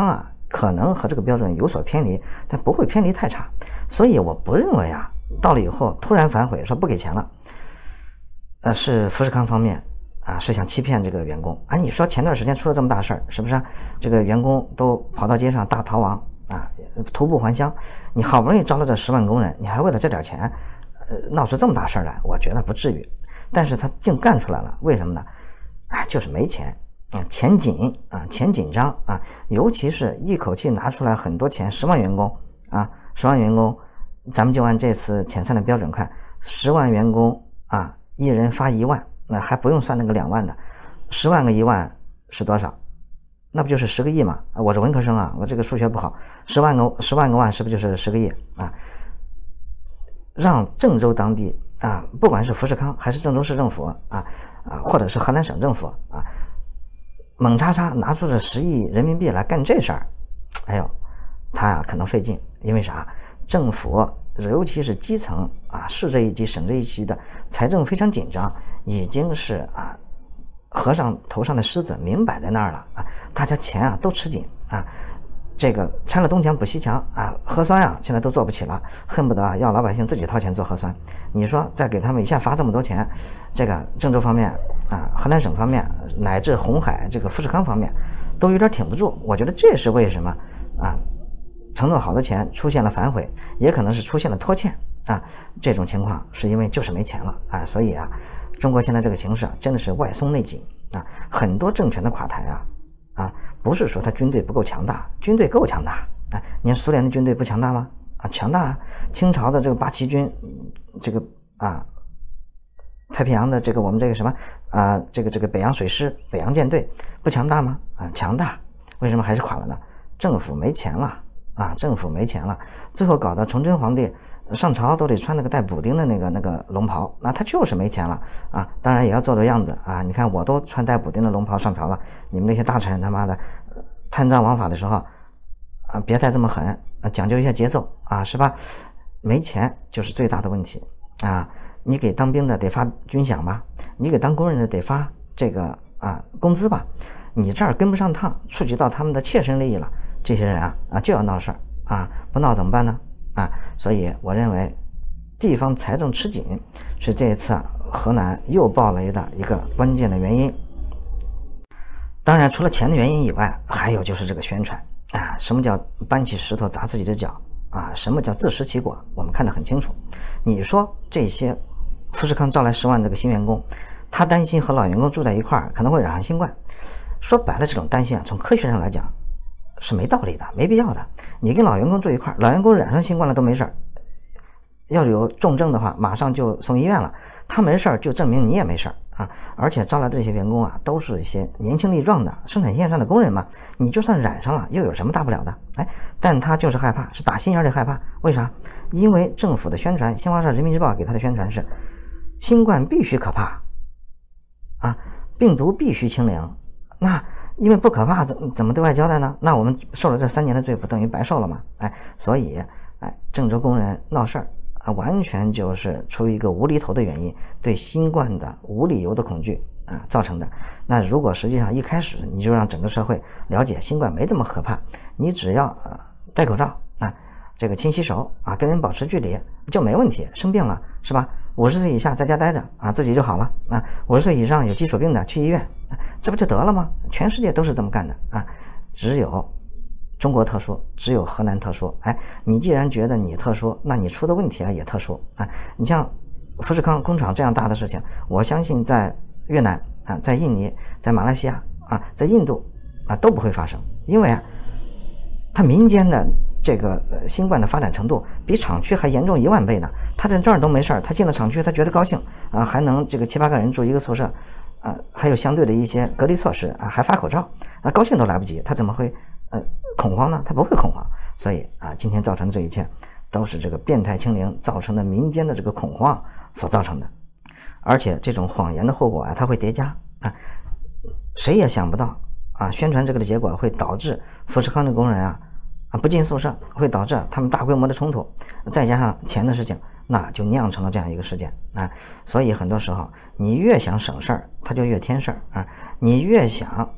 可能和这个标准有所偏离，但不会偏离太差。所以我不认为啊，到了以后突然反悔说不给钱了，呃，是富士康方面啊是想欺骗这个员工啊。你说前段时间出了这么大事儿，是不是、啊？这个员工都跑到街上大逃亡啊，徒步还乡，你好不容易招了这十万工人，你还为了这点钱，呃，闹出这么大事儿来，我觉得不至于。但是他竟干出来了，为什么呢？哎，就是没钱。啊，钱紧啊，钱紧张啊，尤其是一口气拿出来很多钱，十万员工啊，十万员工，咱们就按这次遣散的标准看，十万员工啊，一人发一万，那还不用算那个两万的，十万个一万是多少？那不就是十个亿嘛？我是文科生啊，我这个数学不好，十万个十万个万是不是就是十个亿啊？让郑州当地啊，不管是富士康还是郑州市政府啊啊，或者是河南省政府啊。猛叉叉拿出了十亿人民币来干这事儿，哎呦，他呀可能费劲，因为啥？政府尤其是基层啊，市这一级、省这一级的财政非常紧张，已经是啊和尚头上的虱子明摆在那儿了啊，大家钱啊都吃紧啊，这个拆了东墙补西墙啊，核酸啊现在都做不起了，恨不得啊要老百姓自己掏钱做核酸。你说再给他们一下发这么多钱，这个郑州方面啊，河南省方面乃至红海这个富士康方面都有点挺不住。我觉得这是为什么啊，承诺好的钱出现了反悔，也可能是出现了拖欠啊，这种情况是因为就是没钱了啊。所以啊，中国现在这个形势啊，真的是外松内紧啊，很多政权的垮台啊啊，不是说他军队不够强大，军队够强大啊。你看苏联的军队不强大吗？啊，强大啊！清朝的这个八旗军，这个啊。太平洋的这个我们这个什么啊、呃，这个这个北洋水师、北洋舰队不强大吗？啊，强大，为什么还是垮了呢？政府没钱了啊，政府没钱了，最后搞得崇祯皇帝上朝都得穿那个带补丁的那个那个龙袍，那他就是没钱了啊。当然也要做做样子啊，你看我都穿带补丁的龙袍上朝了，你们那些大臣他妈的、呃、贪赃枉法的时候啊，别太这么狠，啊、讲究一下节奏啊，是吧？没钱就是最大的问题啊。你给当兵的得发军饷吧，你给当工人的得发这个啊工资吧，你这儿跟不上趟，触及到他们的切身利益了，这些人啊啊就要闹事儿啊，不闹怎么办呢？啊，所以我认为地方财政吃紧是这一次啊河南又爆雷的一个关键的原因。当然，除了钱的原因以外，还有就是这个宣传啊，什么叫搬起石头砸自己的脚啊？什么叫自食其果？我们看得很清楚。你说这些。富士康招来十万这个新员工，他担心和老员工住在一块儿可能会染上新冠。说白了，这种担心啊，从科学上来讲是没道理的，没必要的。你跟老员工住一块儿，老员工染上新冠了都没事儿，要有重症的话，马上就送医院了。他没事儿，就证明你也没事儿啊。而且招来的这些员工啊，都是一些年轻力壮的生产线上的工人嘛。你就算染上了，又有什么大不了的？哎，但他就是害怕，是打心眼里害怕。为啥？因为政府的宣传，新华社、人民日报给他的宣传是。新冠必须可怕啊，病毒必须清零。那因为不可怕，怎怎么对外交代呢？那我们受了这三年的罪，不等于白受了吗？哎，所以哎，郑州工人闹事儿啊，完全就是出于一个无厘头的原因，对新冠的无理由的恐惧啊造成的。那如果实际上一开始你就让整个社会了解新冠没这么可怕，你只要呃戴口罩啊，这个勤洗手啊，跟人保持距离就没问题。生病了是吧？五十岁以下在家待着啊，自己就好了啊。五十岁以上有基础病的去医院，啊、这不就得了吗？全世界都是这么干的啊，只有中国特殊，只有河南特殊。哎，你既然觉得你特殊，那你出的问题啊也特殊啊。你像富士康工厂这样大的事情，我相信在越南啊，在印尼、在马来西亚啊，在印度啊都不会发生，因为啊，它民间的。这个呃新冠的发展程度比厂区还严重一万倍呢。他在这儿都没事儿，他进了厂区，他觉得高兴啊，还能这个七八个人住一个宿舍啊，还有相对的一些隔离措施啊，还发口罩啊，高兴都来不及，他怎么会呃恐慌呢？他不会恐慌。所以啊，今天造成的这一切都是这个变态清零造成的民间的这个恐慌所造成的，而且这种谎言的后果啊，它会叠加啊，谁也想不到啊，宣传这个的结果会导致富士康的工人啊。啊，不进宿舍会导致他们大规模的冲突，再加上钱的事情，那就酿成了这样一个事件啊。所以很多时候，你越想省事儿，它就越添事儿啊；你越想啊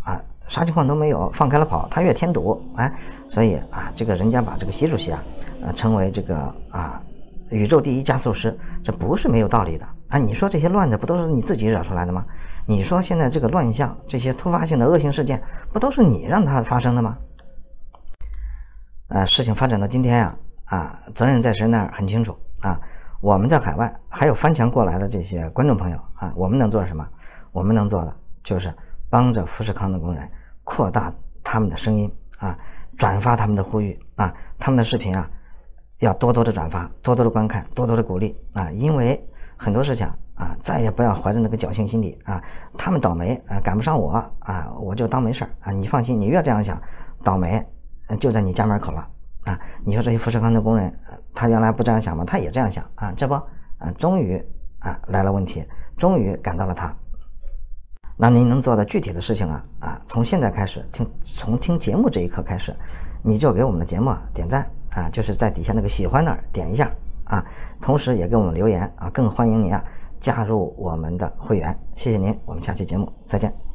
啥情况都没有，放开了跑，他越添堵，哎，所以啊，这个人家把这个习主席啊，呃，称为这个啊宇宙第一加速师，这不是没有道理的啊。你说这些乱的不都是你自己惹出来的吗？你说现在这个乱象，这些突发性的恶性事件，不都是你让它发生的吗？呃，事情发展到今天啊，啊，责任在谁那儿很清楚啊。我们在海外还有翻墙过来的这些观众朋友啊，我们能做什么？我们能做的就是帮着富士康的工人扩大他们的声音啊，转发他们的呼吁啊，他们的视频啊，要多多的转发，多多的观看，多多的鼓励啊，因为很多事情啊，再也不要怀着那个侥幸心理啊，他们倒霉啊，赶不上我啊，我就当没事啊。你放心，你越这样想，倒霉就在你家门口了啊。你说这些富士康的工人，他原来不这样想吗？他也这样想啊，这不啊，终于啊来了问题，终于赶到了他。那您能做的具体的事情啊啊，从现在开始听，从听节目这一刻开始，你就给我们的节目点赞啊，就是在底下那个喜欢那儿点一下啊，同时也给我们留言啊，更欢迎您啊加入我们的会员，谢谢您，我们下期节目再见。